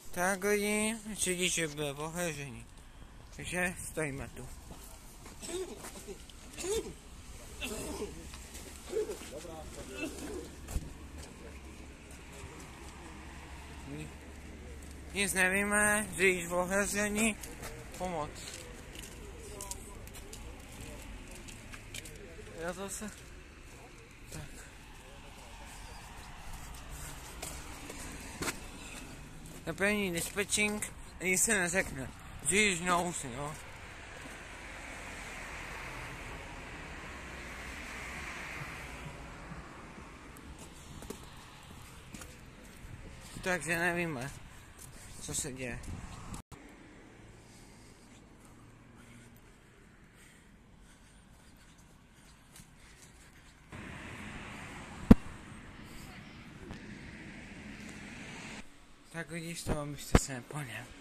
Tak lidi, řidič byl v ohrožení. Takže stojíme tu. Nic nevíme, řidič v ohrožení, pomoc. Já zase... Tak. Naplnění dispatching, ani se neřekne. Řidič knows, jo. Takže nevíme, co se děje. Tak vidíš to, abyste se neponěl.